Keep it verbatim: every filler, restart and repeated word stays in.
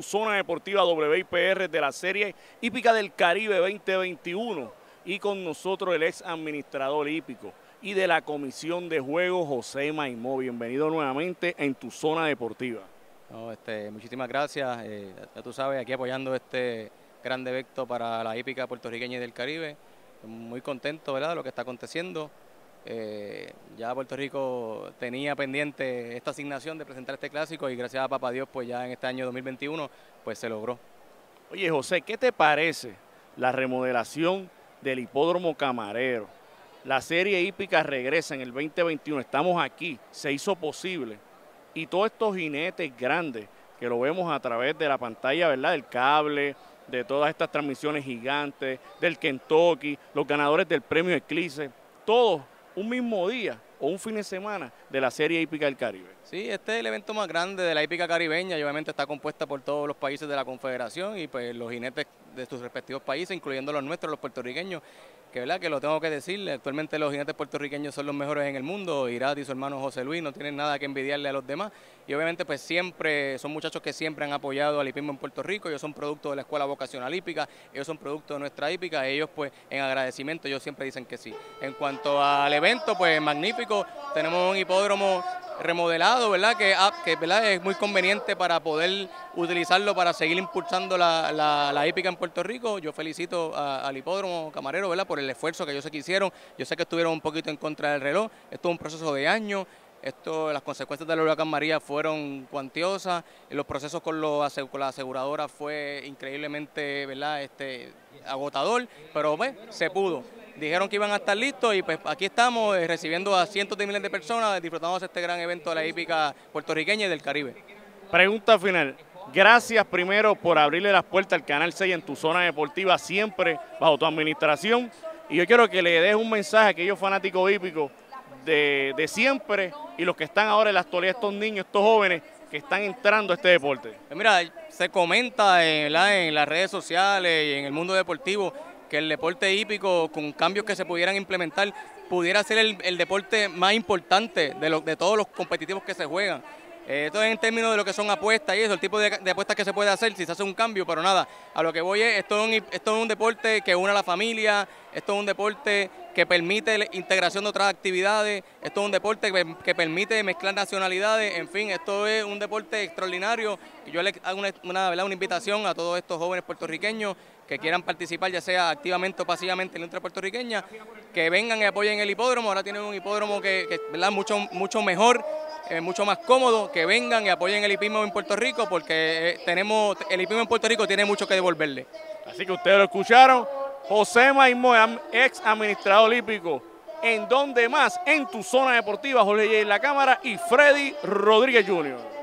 tu zona deportiva W I P R de la Serie Hípica del Caribe veinte veintiuno y con nosotros el ex administrador hípico y de la Comisión de Juegos, José Maimó. Bienvenido nuevamente en tu zona deportiva. No, este, muchísimas gracias, eh, ya tú sabes, aquí apoyando este gran evento para la hípica puertorriqueña y del Caribe. Muy contento, ¿verdad?, de lo que está aconteciendo. Eh, ya Puerto Rico tenía pendiente esta asignación de presentar este clásico y gracias a papá Dios, pues ya en este año dos mil veintiuno, pues se logró. Oye, José, ¿qué te parece la remodelación del Hipódromo Camarero? La serie hípica regresa en el veinte veintiuno, estamos aquí, se hizo posible. Y todos estos jinetes grandes que lo vemos a través de la pantalla, ¿verdad?, del cable, de todas estas transmisiones gigantes, del Kentucky, los ganadores del premio Eclipse, todos un mismo día o un fin de semana de la Serie Hípica del Caribe. Sí, este es el evento más grande de la hípica caribeña y obviamente está compuesta por todos los países de la Confederación y pues los jinetes de sus respectivos países, incluyendo los nuestros, los puertorriqueños, que verdad que lo tengo que decir, actualmente los jinetes puertorriqueños son los mejores en el mundo. Irat y su hermano José Luis no tienen nada que envidiarle a los demás y obviamente pues siempre son muchachos que siempre han apoyado al hipismo en Puerto Rico. Ellos son producto de la Escuela Vocacional Hípica, ellos son producto de nuestra hípica, ellos pues en agradecimiento ellos siempre dicen que sí. En cuanto al evento, pues magnífico, tenemos un hipódromo remodelado, ¿verdad?, que, que ¿verdad?, es muy conveniente para poder utilizarlo para seguir impulsando la, la, la hípica en Puerto Rico. Yo felicito a, al hipódromo Camarero, ¿verdad?, por el esfuerzo que yo sé que hicieron. Yo sé que estuvieron un poquito en contra del reloj, esto es un proceso de años. Esto, las consecuencias del huracán María fueron cuantiosas, los procesos con, los, con la aseguradora fue increíblemente, ¿verdad?, este, agotador, pero pues, se pudo. Dijeron que iban a estar listos y pues aquí estamos eh, recibiendo a cientos de miles de personas disfrutando de este gran evento de la hípica puertorriqueña y del Caribe. Pregunta final. Gracias primero por abrirle las puertas al Canal seis en tu zona deportiva, siempre bajo tu administración. Y yo quiero que le des un mensaje a aquellos fanáticos hípicos de, de siempre y los que están ahora en la actualidad, estos niños, estos jóvenes que están entrando a este deporte. Mira, se comenta en, la, en las redes sociales y en el mundo deportivo que el deporte hípico, con cambios que se pudieran implementar, pudiera ser el, el deporte más importante de, lo, de todos los competitivos que se juegan. Eh, esto es en términos de lo que son apuestas y eso, el tipo de, de apuestas que se puede hacer si se hace un cambio, pero nada, a lo que voy es, esto es un, esto es un deporte que une a la familia, esto es un deporte que permite la integración de otras actividades, esto es un deporte que, que permite mezclar nacionalidades, en fin, esto es un deporte extraordinario y yo le hago una, una, ¿verdad?, una invitación a todos estos jóvenes puertorriqueños que quieran participar, ya sea activamente o pasivamente en la industria puertorriqueña, que vengan y apoyen el hipódromo. Ahora tienen un hipódromo que, que ¿verdad?, mucho, mucho mejor, eh, mucho más cómodo, que vengan y apoyen el hipismo en Puerto Rico, porque eh, tenemos, el hipismo en Puerto Rico tiene mucho que devolverle. Así que ustedes lo escucharon, José Maimó, ex administrador hípico. ¿En dónde más? En tu zona deportiva, Jorge J. en la cámara y Freddy Rodríguez junior